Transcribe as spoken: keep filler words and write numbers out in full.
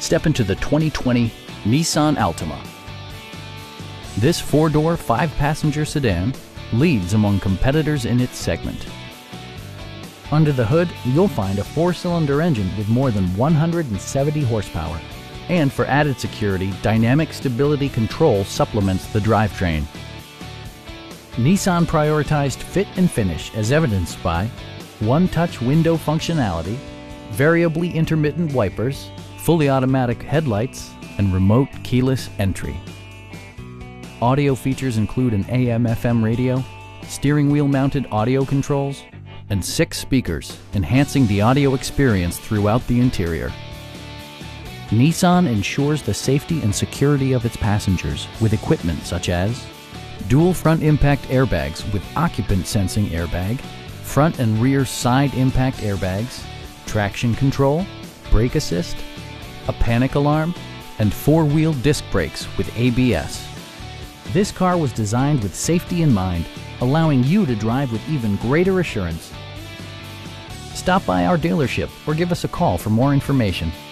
step into the twenty twenty Nissan Altima. This four-door, five-passenger sedan leads among competitors in its segment. Under the hood, you'll find a four-cylinder engine with more than one hundred seventy horsepower. And for added security, dynamic stability control supplements the drivetrain. Nissan prioritized fit and finish as evidenced by one-touch window functionality, variably intermittent wipers, fully automatic headlights, and remote keyless entry. Audio features include an A M F M radio, steering wheel mounted audio controls, and six speakers, enhancing the audio experience throughout the interior. Nissan ensures the safety and security of its passengers with equipment such as dual front impact airbags with occupant sensing airbag, front and rear side impact airbags, traction control, brake assist, a panic alarm, and four-wheel disc brakes with A B S. This car was designed with safety in mind, allowing you to drive with even greater assurance. Stop by our dealership or give us a call for more information.